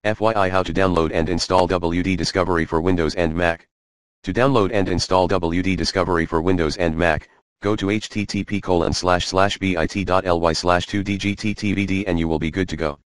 FYI, how to download and install WD Discovery for Windows and Mac. To download and install WD Discovery for Windows and Mac, go to http://bit.ly/2dgttvd and you will be good to go.